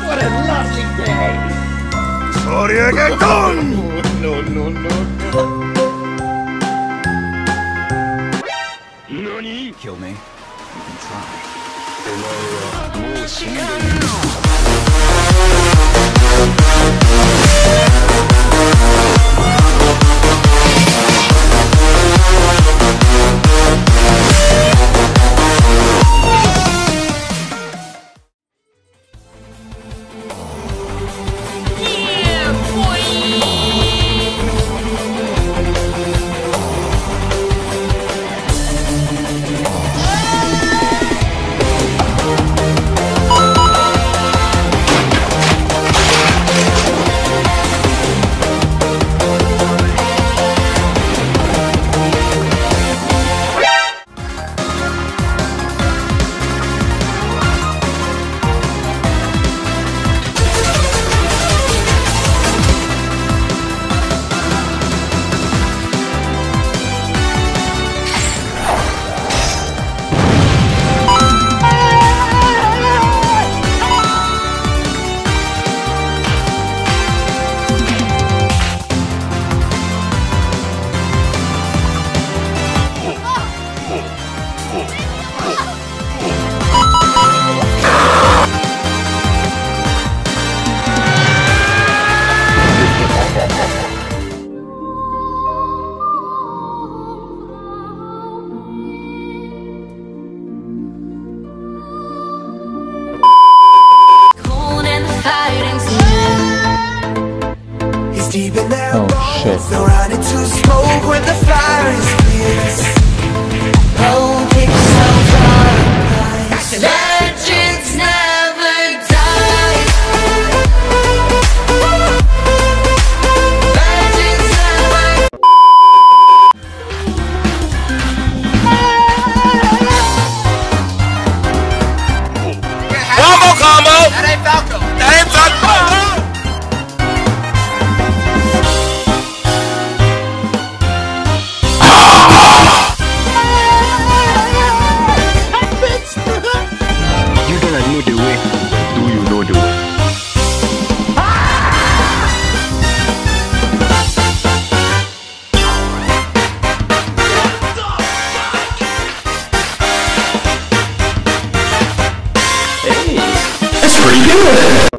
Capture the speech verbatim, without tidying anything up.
What a lovely day! Soryegeddon! No, no, no, no. Nani? Kill me. You can try. お前はもう死んでいる。 Deep in their Oh, bones, shit. they'll run into smoke when the fire is fierce. Oh, pick yourself up. Legends never die. Legends never. One more combo! That ain't Falco. That ain't Falco! You don't know the way. Do you know the way? That's pretty good!